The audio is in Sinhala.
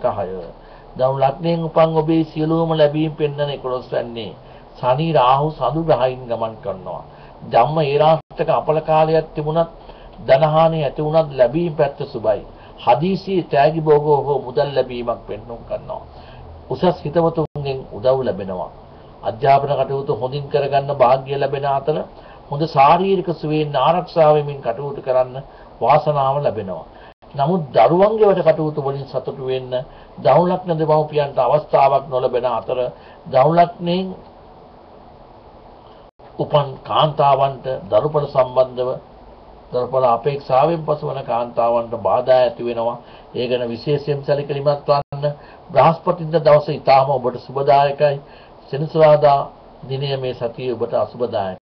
6. දවුම් ලග්නයෙන් උපන් ඔබේ සියලුම ලැබීම් පෙන්වන 11 වෙන්නේ සනි රාහු සඳු ග්‍රහයින් ගමන් කරනවා. ධම්ම ඒරාෂ්ටක අපල කාලයක් තිබුණත් ධනහානිය ඇති වුණත් ලැබීම් පැත්ත සුබයි. හදිසි තෑගි භෝගෝ හෝ මුදල් ලැබීමක් පෙන්වුම් කරනවා. උසස් හිතවතුන්ගෙන් උදව් ලැබෙනවා. අධ්‍යාපන කටයුතු හොඳින් කරගන්න වාග්ය ලැබෙන අතර හොඳ ශාරීරික සුවයෙන් ආරක්ෂා වෙමින් කටයුතු කරන්න වාසනාව ලැබෙනවා. නමුත් දරුවන්ගේ වැඩ කටයුතු වලින් සතුටු වෙන්න දවුම් ලග්න දෙමව්පියන්ට අවස්ථාවක් නොලැබෙන අතර දවුම් ලග්නයෙන් උපන් කාන්තාවන්ට දරුපල සම්බන්ධව දරුපල අපේක්ෂාවෙන් පසුවන කාන්තාවන්ට බාධා ඇති වෙනවා. ඒ ගැන විශේෂයෙන් සැලකිලිමත් වන්න. බ්‍රහස්පතින්දා දවසේ ඊටාම ඔබට සුබදායකයි. සෙනසුරාදා දිනය මේ සතියේ ඔබට අසුබදායකයි.